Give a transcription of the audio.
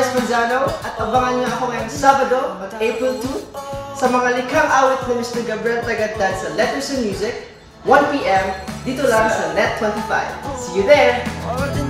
Bryce at abangan niyo ako ngayong Sabado, April 2, sa mga likhang awit ni Mr. Gabriel Tagantad sa Letters and Music, 1 PM, dito lang sa Net 25. See you there!